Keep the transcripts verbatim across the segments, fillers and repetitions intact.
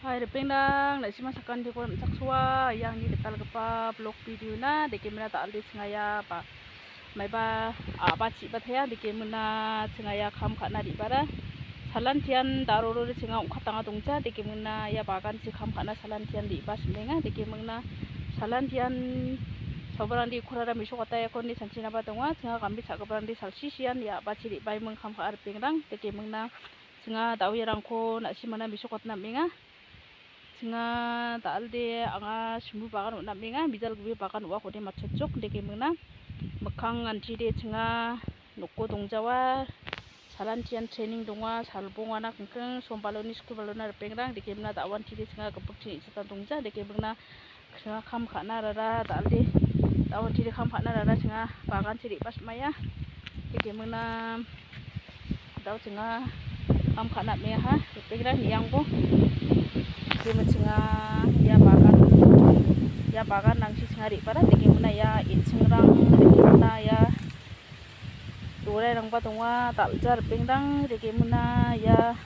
Hai rependang nak masakan di kolam saksua yang di detal kepa blog video na deke mena tak aldi sengaya apa mai ba apa ci ba thaya deke mena sengaya kham khana di bara salan tian daroro de singa ong khatanga dongja deke mena ya bagan si kham khana salan tian di bas menga deke mena salan tian sobrang di kurara miso kata ya kon di sancina ba donga singa kambi sakabran di salsisian ya ba ci di bai meng kham kha rependang deke mena singa dawi rangko nak simana miso kotna menga singa talde anga sumbu bagan nak menga bijal gubi bagan wa kode macocok deke mena mekhang anti de singa nokko dongjawa salan tian training donga salbong anak kengkeng sombaloni skul balona repengrang deke mena dawan ti de singa kepuk ti sata dongja deke mena singa kham khana rara talde dawan ti de kham khana rara singa bagan ti pas maya deke mena daw singa kham khana me ha repengrang yang bo deke singa ya bagan ya bagan nang si singa ri para deke mena ya in singrang deke mena ya dore rang ba donga taljar pengdang deke mena ya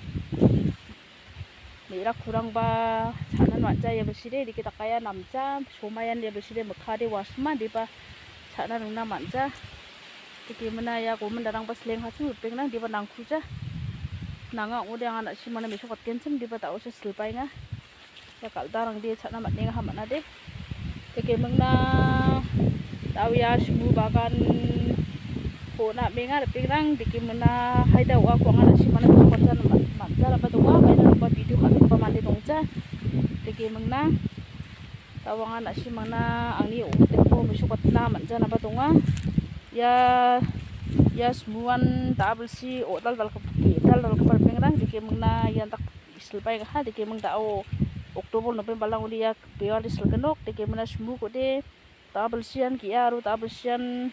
mera kurang ba sanan wanja ya beside deke takaya namja somayan ya beside mekhade wasma diba sanan rungna manja deke mena ya gomen darang ba sleng hasu pengdang diba nangkuja nanga ode ang anak si mana mesokot kencem diba ta usus selpai nga ya kaldarang dia cak nama nenga hamana deh deke mengna tahu ya semua bagan ko nak menga repingrang deke mena haida wa ko ngana si mana ko korjan manja apa donga baina ba video khat pa mande dongja deke mengna tahu ngana si mana angni o ko mesokot na manja apa donga ya ya semuan tabel si o dal dal ke dal dal ke repingrang deke mengna yang tak selpai ha deke meng tau Oktober November lang uliak biar di selgenok deke mena semua kode tabel sian kiaru tabel sian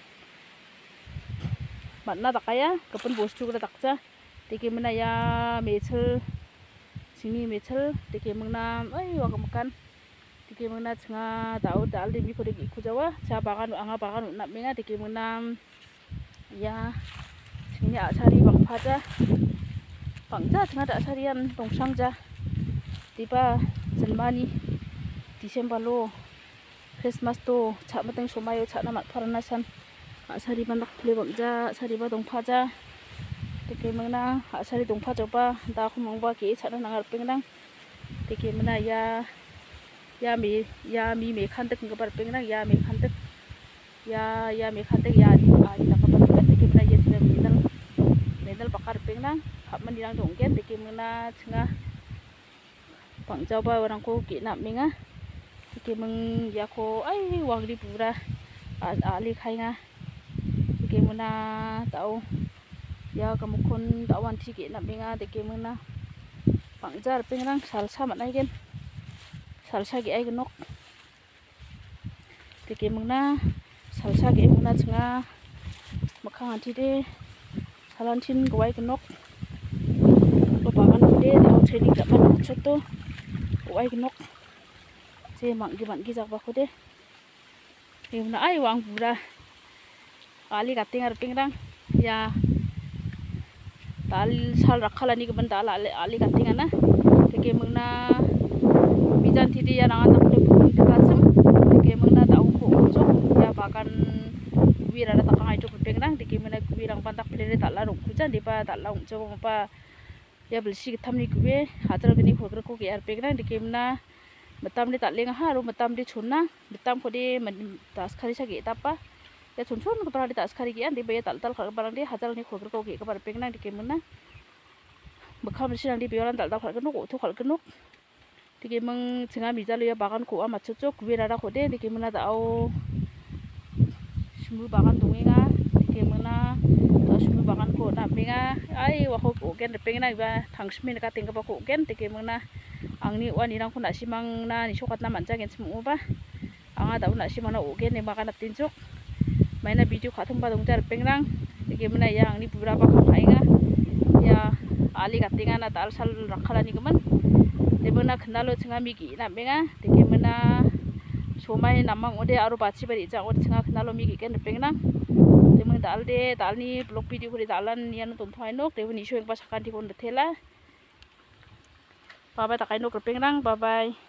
mana takaya kepen bostu kita takja deke mena ya mecel sini mecel deke mena ay wak makan deke mena cenga tahu dal di kode iku jawa ca bagan anga bagan nak menga deke mena ya sini asari bang paja bangja cenga dak asarian dongsangja tiba Januari Desember lo Christmas to cak mateng somayo cak namat paranasan asari bandak pule bangja asari ba dongpaja deke mena asari dongpa coba entah aku mangba ke cak nangar pengnang deke mena ya ya mi ya mi me khantek ngabar pengnang ya me khantek ya ya me khantek ya di ali nakabar deke mena ya sira minal minal bakar pengnang hapman dirang donggen deke mena cenga Pang coba orang ko nak menga deke meng ya ko ai wang di pura ali khai nga deke mena tau ya kamukon tawan ti ke nak menga deke mena pangjar pengrang salsa mat nai gen salsa ge ai genok deke mena salsa ge mena cenga makhang anti de salantin gawai genok lo bagan de tau training jak man choto Wai genok je manggi manggi jak ba kode emna ai wang pura ali kating ar pingrang ya tal sal rakhalani ke benda ali ali kating ana deke mengna bijan tidi ya nang tak de pun kasem deke mengna tau ko ucok ya bakan wira ada takang ai cok pingrang deke mena wirang pantak pele tak larung kujan dipa tak laung coba apa ya belsi tamni gue hajar gini khogre ko ke ar pegrang deke mena betam di tak lenga haru betam di chuna betam ko di tas khari sage tapa ya chun chun ko para di tas khari gian di be tal tal khar barang di hajar ni khogre ko ke ka par pegrang deke mena bekham belsi nang di beolan tal tal khar genuk to khar genuk deke meng cenga bijal ya bagan ko ama cocok gue rara ko de deke mena ta au sumbu bagan dongenga deke mena sumbu bagan ko nak menga ai wa ko gen repengna ba thangsmin ka tengka ba ko gen teke mengna angni wani rang ko nak simang na ni sokat na manja gen semu ba anga da nak simang na ogen ne makan tinjuk maina video khathum ba dongjar pengrang teke mena ya angni beberapa khainga ya ali katinga na tal sal rakhalani kemen debona khnalo chenga migi na menga teke mena somai namang ode aru bachi bari ja ode chenga khnalo migi gen pengrang Temang dal de dal ni blog video ko dalan yan ton thai nok de ni shoeng pasakan ti kon thela Bye bye takai no kerpeng rang. Bye bye.